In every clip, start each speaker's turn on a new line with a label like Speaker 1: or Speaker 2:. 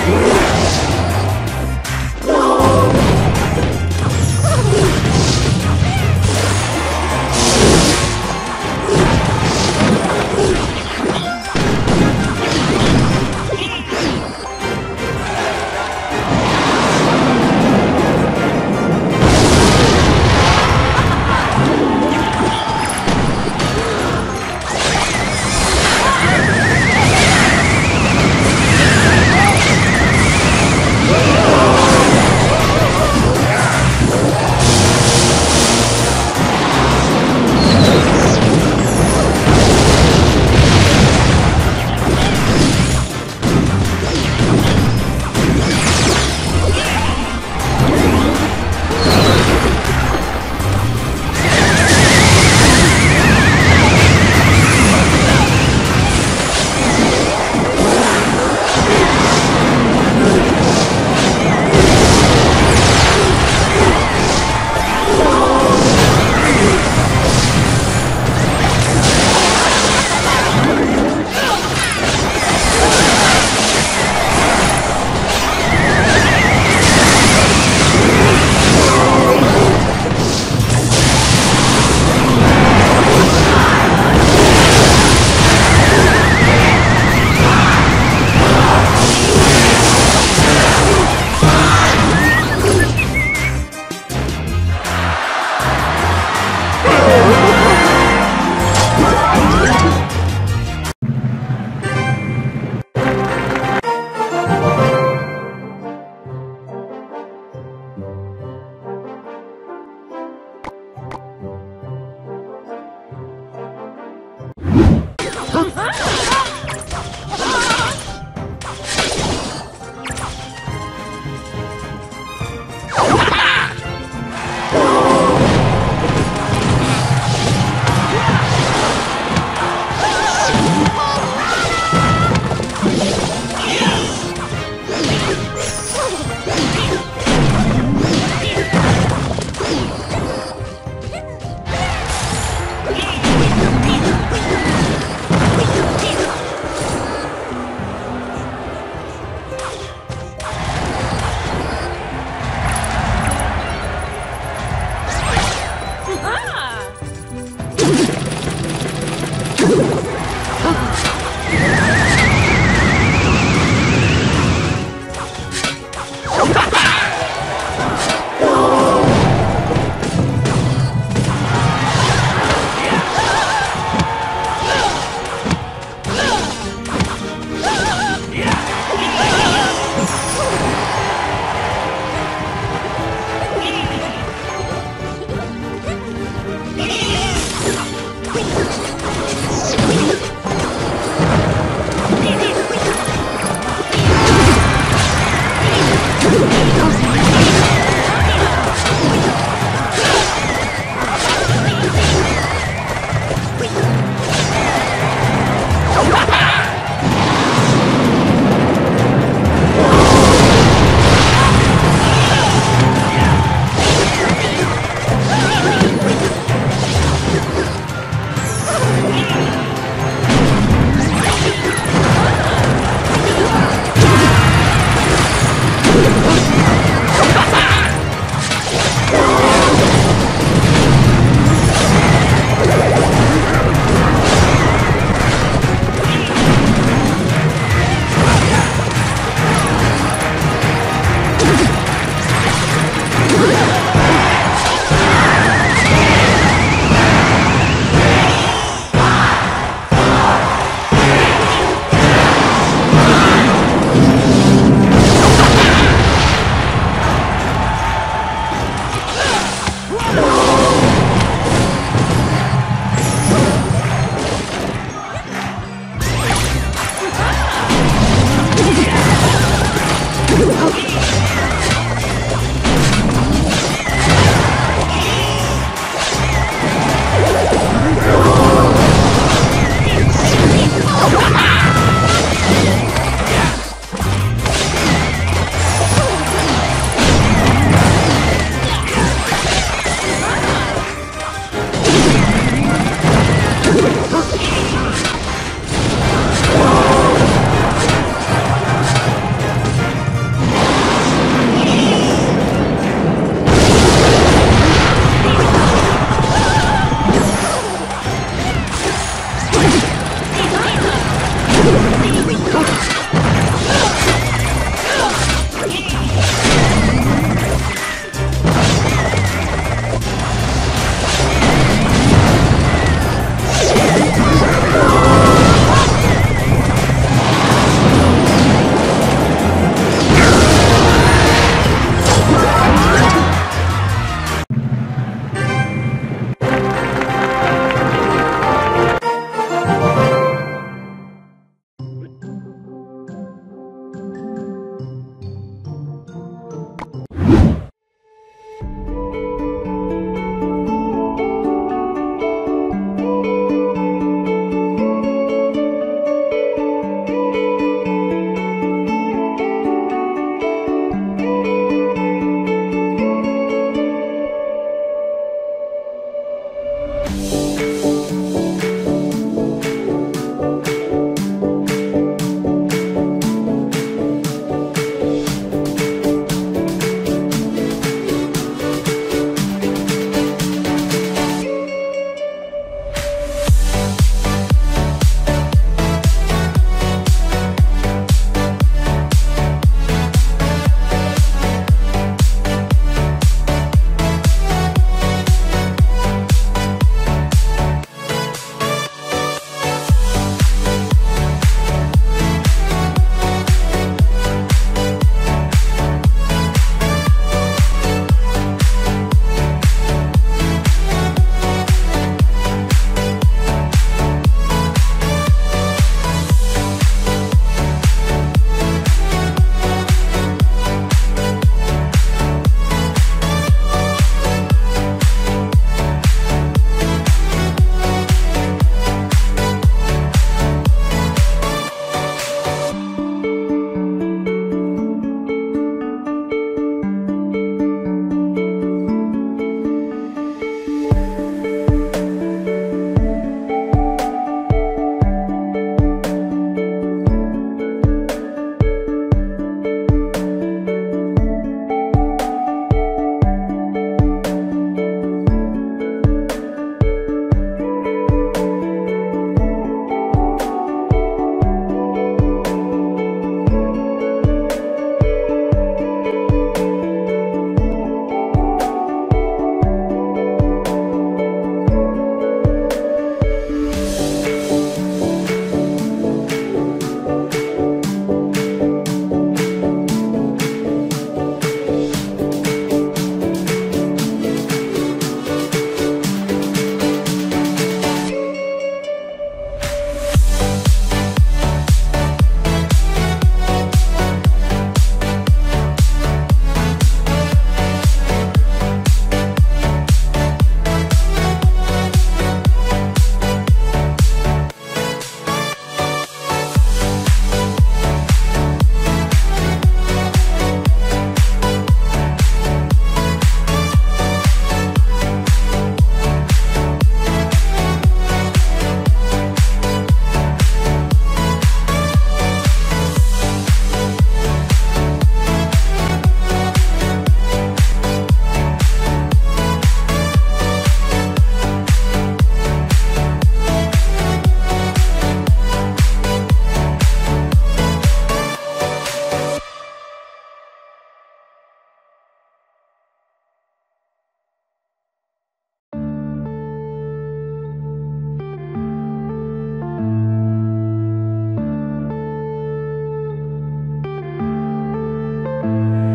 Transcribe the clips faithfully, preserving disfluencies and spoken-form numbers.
Speaker 1: You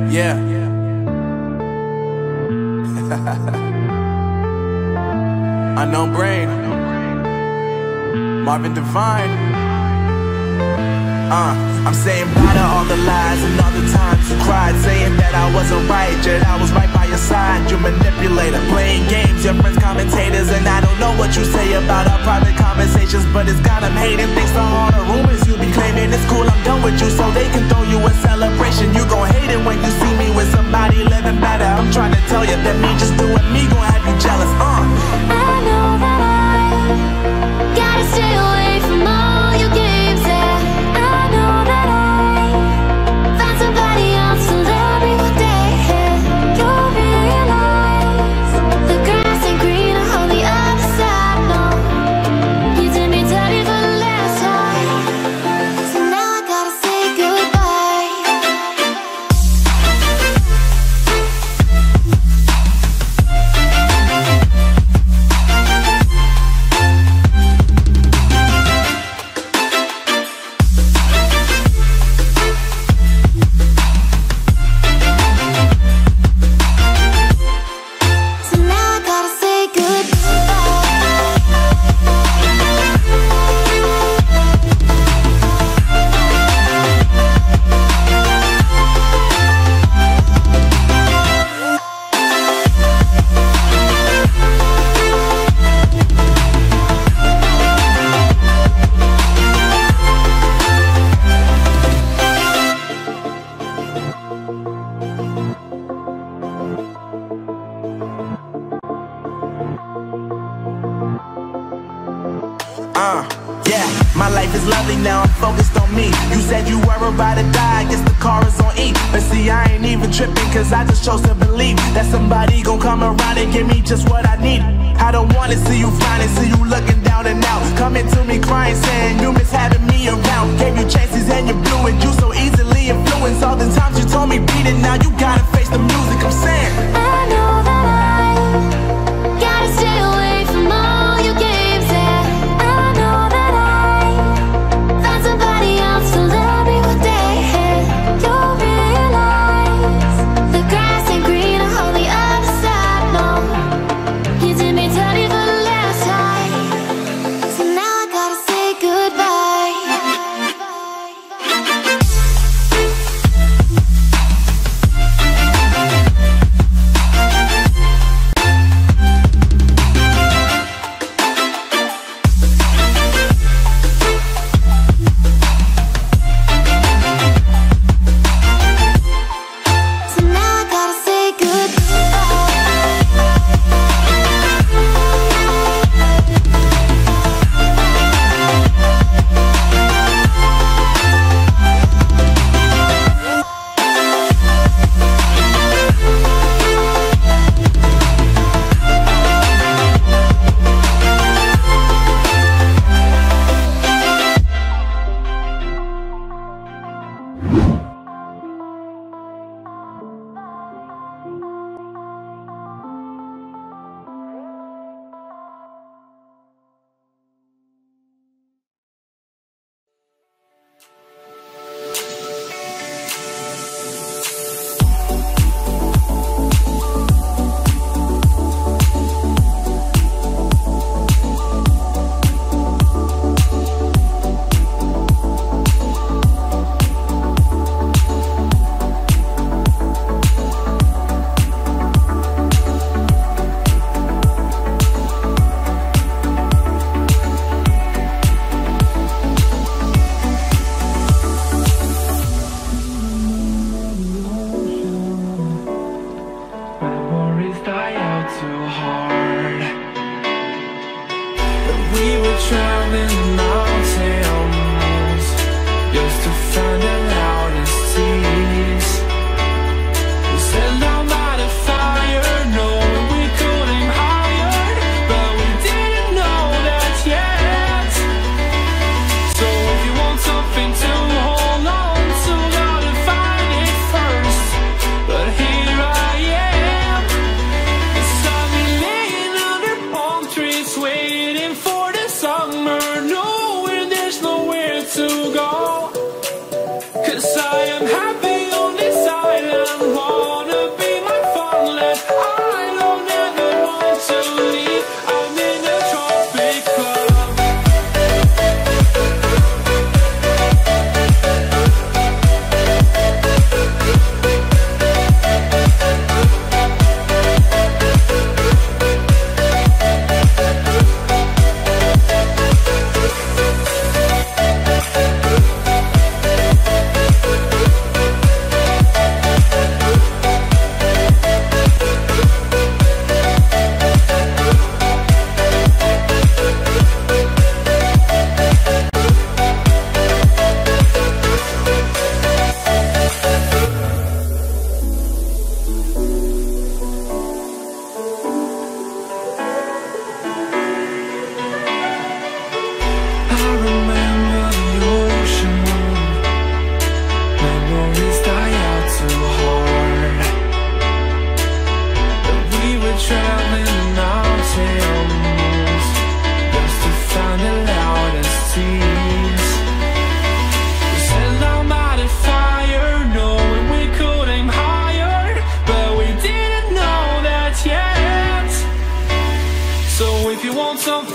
Speaker 1: Yeah. Unknown Brain, Marvin Devine. Uh, I'm saying bye to all the lies and all the times you cried, saying that I wasn't right, yet I was right by your side. You manipulator, playing games, your friends commentators, and I don't know what you say about our private conversations, but it's got them hating. Thanks to all the rumors you be claiming. It's cool, I'm done with you, so they can throw you a celebration. You gon' hate it when you see me with somebody living better. I'm trying to tell you that me just doing me gon' have you jealous. Uh.
Speaker 2: I know that I gotta stay away from all your games, yeah. I know that I find somebody else to love me one day, yeah. You'll realize the grass ain't greener on the other side, no. You did me dirty for the last time, so now I gotta say goodbye. So now I gotta say
Speaker 1: Uh, yeah, my life is lovely now, I'm focused on me. You said you were about to die, I guess the car is on E. But see, I ain't even tripping, cause I just chose to believe that somebody gon' come around and give me just what I need. I don't wanna see you flying, see you looking down and out, coming to me crying, saying you miss having me around. Gave you chances and you blew it, you so easily influenced. All the times you told me beat it, now you gotta face the music. I'm saying
Speaker 2: I know that I gotta stay away from all your games, yeah. I know that I find somebody else to love me one day, yeah. You'll realize the grass ain't greener on the other side, no. You did me dirty for the last time, so now I gotta say goodbye.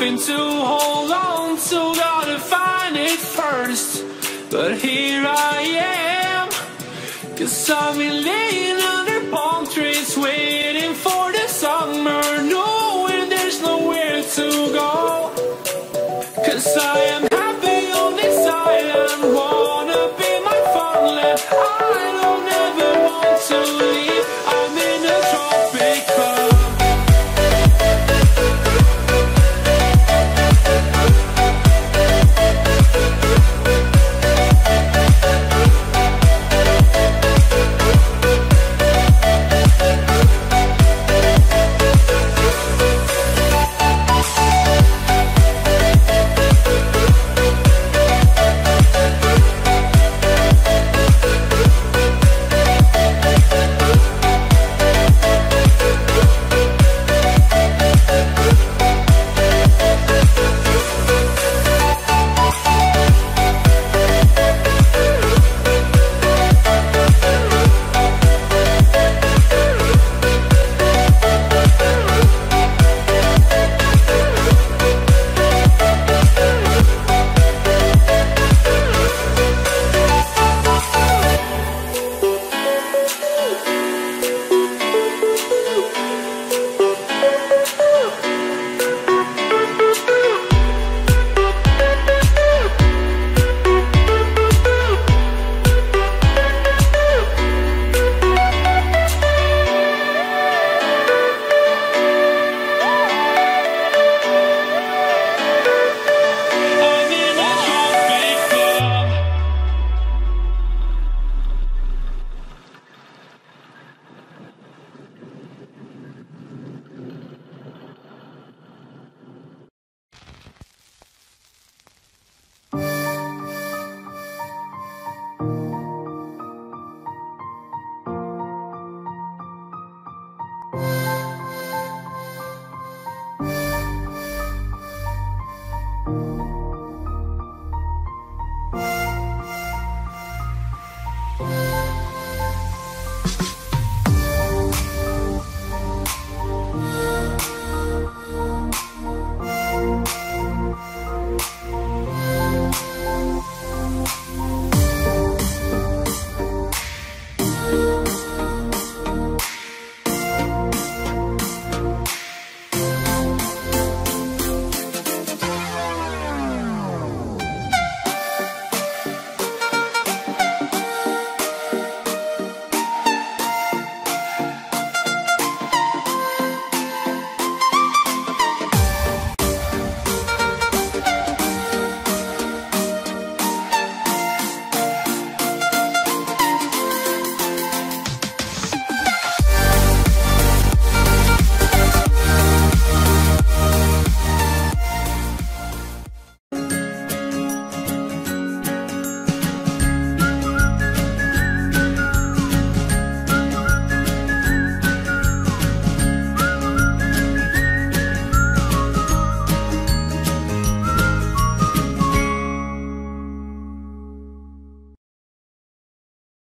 Speaker 3: something to hold on to, gotta find it first. But here I am, 'cause I've been laying under palm trees waiting for the summer. No